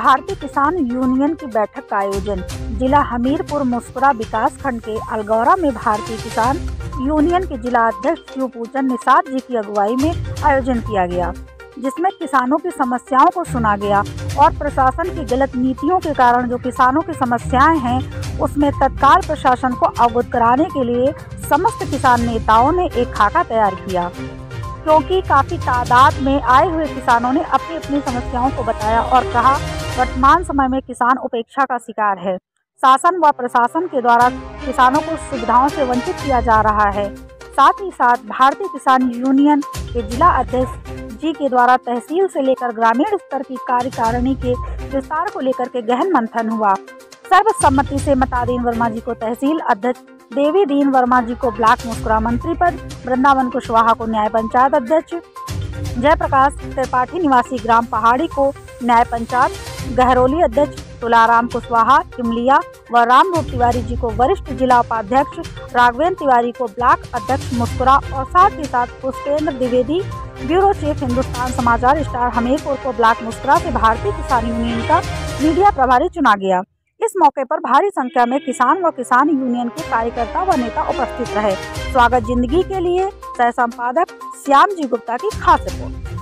भारतीय किसान यूनियन की बैठक का आयोजन जिला हमीरपुर मुस्कुरा विकास खंड के अलगौरा में भारतीय किसान यूनियन के जिला अध्यक्ष शिवपूजन निषाद जी की अगुवाई में आयोजन किया गया, जिसमें किसानों की समस्याओं को सुना गया और प्रशासन की गलत नीतियों के कारण जो किसानों की समस्याएं हैं उसमें तत्काल प्रशासन को अवगत कराने के लिए समस्त किसान नेताओं ने एक खाका तैयार किया, क्योंकि काफ़ी तादाद में आए हुए किसानों ने अपनी अपनी समस्याओं को बताया और कहा वर्तमान समय में किसान उपेक्षा का शिकार है। शासन व प्रशासन के द्वारा किसानों को सुविधाओं से वंचित किया जा रहा है। साथ ही साथ भारतीय किसान यूनियन के जिला अध्यक्ष जी के द्वारा तहसील से लेकर ग्रामीण स्तर की कार्यकारिणी के विस्तार को लेकर के गहन मंथन हुआ। सर्वसम्मति से मतादीन वर्मा जी को तहसील अध्यक्ष, देवी दीन वर्मा जी को ब्लॉक मुस्कुरा मंत्री पद, वृंदावन कुशवाहा को न्याय पंचायत अध्यक्ष, जयप्रकाश त्रिपाठी निवासी ग्राम पहाड़ी को न्याय पंचायत गहरोली अध्यक्ष, तुलाराम कुशवाहा इमलिया व रामरूप तिवारी जी को वरिष्ठ जिला उपाध्यक्ष, राघवेंद्र तिवारी को ब्लॉक अध्यक्ष मुस्कुरा और साथ ही साथ Pushpendra Dwivedi bureau chief Hindustan Samachar star Hamirpur को ब्लॉक मुस्कुरा से भारतीय किसान यूनियन का मीडिया प्रभारी चुना गया। इस मौके पर भारी संख्या में किसान व किसान यूनियन के कार्यकर्ता व नेता उपस्थित रहे। स्वागत जिंदगी के लिए सह संपादक श्याम जी गुप्ता की खास रिपोर्ट।